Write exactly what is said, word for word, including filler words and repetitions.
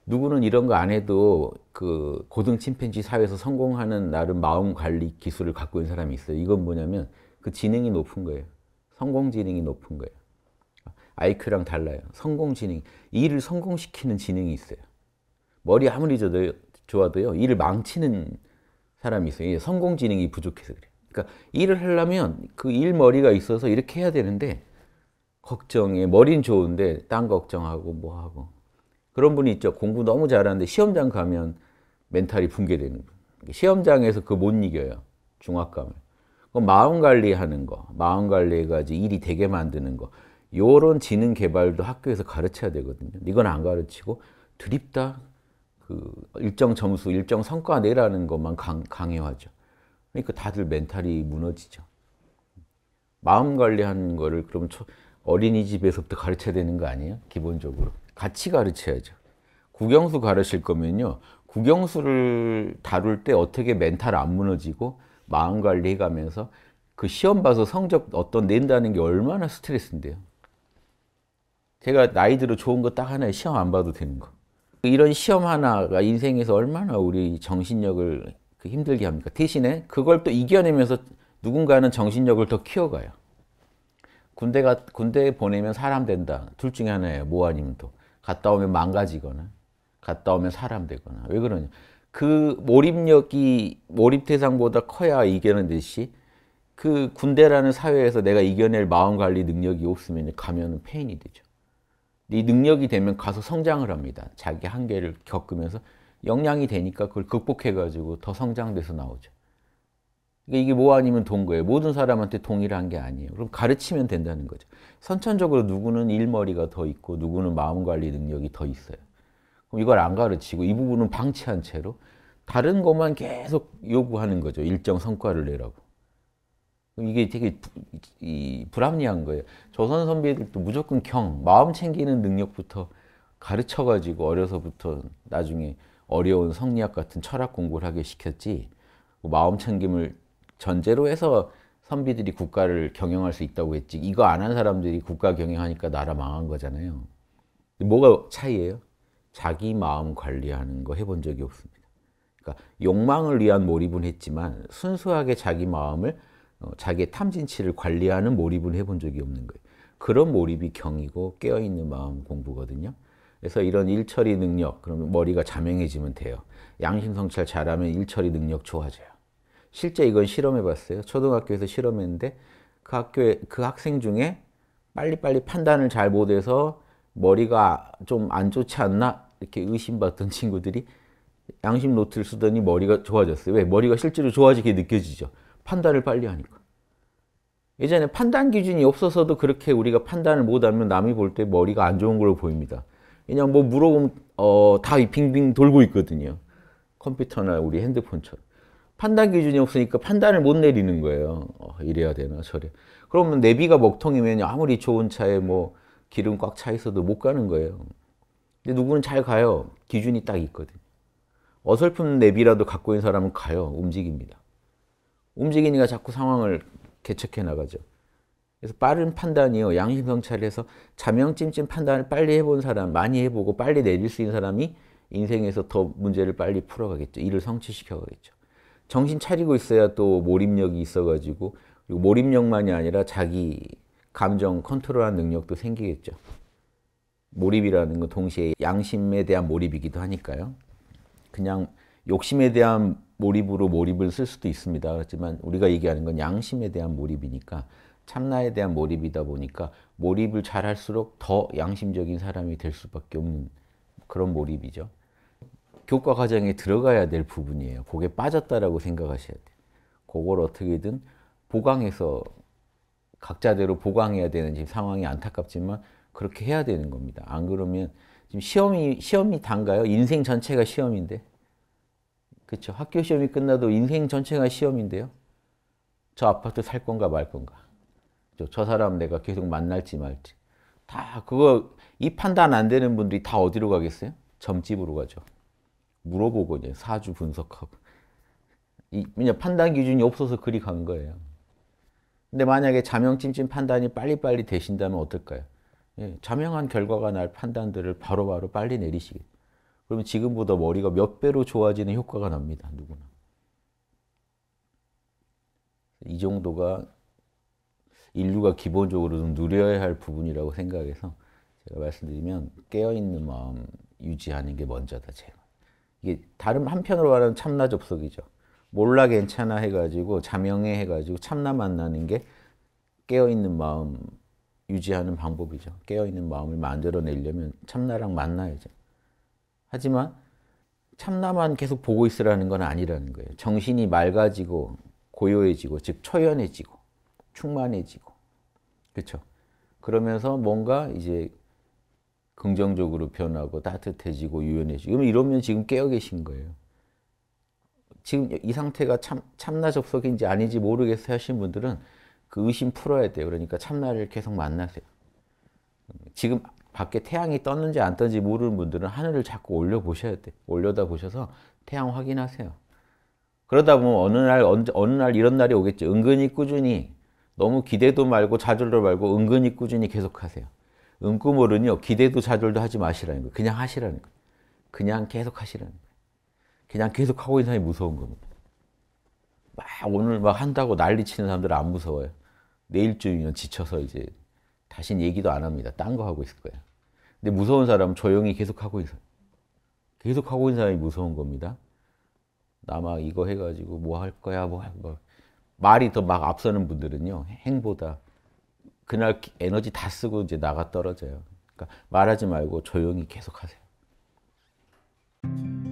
누구는 이런 거 안 해도 그 고등 침팬지 사회에서 성공하는 나름 마음 관리 기술을 갖고 있는 사람이 있어요. 이건 뭐냐면 그 지능이 높은 거예요. 성공 지능이 높은 거예요. 아이큐랑 달라요. 성공 지능, 일을 성공시키는 지능이 있어요. 머리 아무리 좋아도, 좋아도요, 일을 망치는 사람이 있어요. 성공 지능이 부족해서 그래요. 그러니까 일을 하려면 그 일 머리가 있어서 이렇게 해야 되는데 걱정해. 머리는 좋은데 딴 걱정하고 뭐 하고. 그런 분이 있죠. 공부 너무 잘하는데 시험장 가면 멘탈이 붕괴되는 분. 시험장에서 그거 못 이겨요. 중압감을. 마음 관리하는 거, 마음 관리해가지고 일이 되게 만드는 거, 요런 지능 개발도 학교에서 가르쳐야 되거든요. 이건 안 가르치고 드립다 그 일정 점수, 일정 성과 내라는 것만 강, 강요하죠. 그러니까 다들 멘탈이 무너지죠. 마음 관리하는 거를 그럼 어린이집에서부터 가르쳐야 되는 거 아니에요? 기본적으로. 같이 가르쳐야죠. 국영수 가르칠 거면요. 국영수를 다룰 때 어떻게 멘탈 안 무너지고 마음 관리해가면서 그 시험 봐서 성적 어떤 낸다는 게 얼마나 스트레스인데요. 제가 나이 들어 좋은 거 딱 하나에 시험 안 봐도 되는 거. 이런 시험 하나가 인생에서 얼마나 우리 정신력을 힘들게 합니까? 대신에 그걸 또 이겨내면서 누군가는 정신력을 더 키워가요. 군대가, 군대에 보내면 사람 된다. 둘 중에 하나예요. 뭐 아니면 또. 갔다 오면 망가지거나, 갔다 오면 사람 되거나. 왜 그러냐. 그 몰입력이 몰입 대상보다 커야 이겨내듯이 그 군대라는 사회에서 내가 이겨낼 마음 관리 능력이 없으면 가면은 페인이 되죠. 이 능력이 되면 가서 성장을 합니다. 자기 한계를 겪으면서 역량이 되니까 그걸 극복해가지고 더 성장돼서 나오죠. 이게 뭐 아니면 돈 거예요. 모든 사람한테 동일한 게 아니에요. 그럼 가르치면 된다는 거죠. 선천적으로 누구는 일머리가 더 있고 누구는 마음 관리 능력이 더 있어요. 그럼 이걸 안 가르치고 이 부분은 방치한 채로 다른 것만 계속 요구하는 거죠. 일정 성과를 내라고. 이게 되게 부, 이, 불합리한 거예요. 조선 선배들도 무조건 경, 마음 챙기는 능력부터 가르쳐가지고 어려서부터 나중에 어려운 성리학 같은 철학 공부를 하게 시켰지, 마음 챙김을 전제로 해서 선비들이 국가를 경영할 수 있다고 했지, 이거 안 한 사람들이 국가 경영하니까 나라 망한 거잖아요. 뭐가 차이예요? 자기 마음 관리하는 거 해본 적이 없습니다. 그러니까 욕망을 위한 몰입은 했지만 순수하게 자기 마음을, 자기의 탐진치를 관리하는 몰입은 해본 적이 없는 거예요. 그런 몰입이 경이고 깨어있는 마음 공부거든요. 그래서 이런 일처리 능력, 그러면 머리가 자명해지면 돼요. 양심성찰 잘하면 일처리 능력 좋아져요. 실제 이건 실험해 봤어요. 초등학교에서 실험했는데 그 학교에 그 학생 중에 빨리빨리 판단을 잘 못해서 머리가 좀 안 좋지 않나 이렇게 의심받던 친구들이 양심 노트를 쓰더니 머리가 좋아졌어요. 왜? 머리가 실제로 좋아지게 느껴지죠. 판단을 빨리 하니까. 예전에 판단 기준이 없어서도 그렇게 우리가 판단을 못하면 남이 볼 때 머리가 안 좋은 걸로 보입니다. 그냥 뭐 물어보면 어, 다 빙빙 돌고 있거든요. 컴퓨터나 우리 핸드폰처럼. 판단 기준이 없으니까 판단을 못 내리는 거예요. 어, 이래야 되나 저래. 그러면 내비가 먹통이면 아무리 좋은 차에 뭐 기름 꽉 차 있어도 못 가는 거예요. 근데 누구는 잘 가요. 기준이 딱 있거든요. 어설픈 내비라도 갖고 있는 사람은 가요. 움직입니다. 움직이니까 자꾸 상황을 개척해 나가죠. 그래서 빠른 판단이요. 양심성찰해서 자명찜찜 판단을 빨리 해본 사람, 많이 해보고 빨리 내릴 수 있는 사람이 인생에서 더 문제를 빨리 풀어가겠죠. 일을 성취시켜가겠죠. 정신 차리고 있어야 또 몰입력이 있어가지고, 그리고 몰입력만이 아니라 자기 감정 컨트롤하는 능력도 생기겠죠. 몰입이라는 건 동시에 양심에 대한 몰입이기도 하니까요. 그냥 욕심에 대한 몰입으로 몰입을 쓸 수도 있습니다. 그렇지만 우리가 얘기하는 건 양심에 대한 몰입이니까, 참나에 대한 몰입이다 보니까 몰입을 잘 할수록 더 양심적인 사람이 될 수밖에 없는 그런 몰입이죠. 교과 과정에 들어가야 될 부분이에요. 그게 빠졌다라고 생각하셔야 돼요. 그걸 어떻게든 보강해서 각자대로 보강해야 되는 지금 상황이 안타깝지만 그렇게 해야 되는 겁니다. 안 그러면 지금 시험이 시험이 단가요? 인생 전체가 시험인데, 그렇죠? 학교 시험이 끝나도 인생 전체가 시험인데요. 저 아파트 살 건가 말 건가, 저 사람 내가 계속 만날지 말지, 다 그거 이 판단 안 되는 분들이 다 어디로 가겠어요? 점집으로 가죠. 물어보고 이제 사주 분석하고. 이, 왜냐 판단 기준이 없어서 그리 간 거예요. 근데 만약에 자명찜찜 판단이 빨리빨리 되신다면 어떨까요? 예, 자명한 결과가 날 판단들을 바로바로 빨리 내리시게. 그러면 지금보다 머리가 몇 배로 좋아지는 효과가 납니다. 누구나. 이 정도가 인류가 기본적으로 좀 누려야 할 부분이라고 생각해서 제가 말씀드리면 깨어있는 마음 유지하는 게 먼저다. 제가. 이게 다른 한편으로 말하면 참나 접속이죠. 몰라 괜찮아 해가지고 자명해 해가지고 참나 만나는 게 깨어있는 마음 유지하는 방법이죠. 깨어있는 마음을 만들어내려면 참나랑 만나야죠. 하지만 참나만 계속 보고 있으라는 건 아니라는 거예요. 정신이 맑아지고 고요해지고 즉 초연해지고 충만해지고 그렇죠. 그러면서 뭔가 이제 긍정적으로 변하고 따뜻해지고 유연해지고 이러면 지금 깨어 계신 거예요. 지금 이 상태가 참, 참나 접속인지 아닌지 모르겠어요 하신 분들은 그 의심 풀어야 돼요. 그러니까 참나를 계속 만나세요. 지금 밖에 태양이 떴는지 안 떴는지 모르는 분들은 하늘을 자꾸 올려보셔야 돼요. 올려다 보셔서 태양 확인하세요. 그러다 보면 어느 날, 어느 날 이런 날이 오겠죠. 은근히 꾸준히 너무 기대도 말고 좌절도 말고 은근히 꾸준히 계속하세요. 은꾸물은요. 기대도 좌절도 하지 마시라는 거예요. 그냥 하시라는 거예요. 그냥 계속 하시라는 거예요. 그냥 계속 하고 있는 사람이 무서운 겁니다. 막 오늘 막 한다고 난리치는 사람들은 안 무서워요. 내일쯤이면 지쳐서 이제 다신 얘기도 안 합니다. 딴 거 하고 있을 거예요. 근데 무서운 사람은 조용히 계속 하고 있어요. 계속 하고 있는 사람이 무서운 겁니다. 나 막 이거 해가지고 뭐 할 거야 뭐, 뭐. 말이 더 막 앞서는 분들은요. 행보다 그날 에너지 다 쓰고 이제 나가 떨어져요. 그러니까 말하지 말고 조용히 계속 하세요.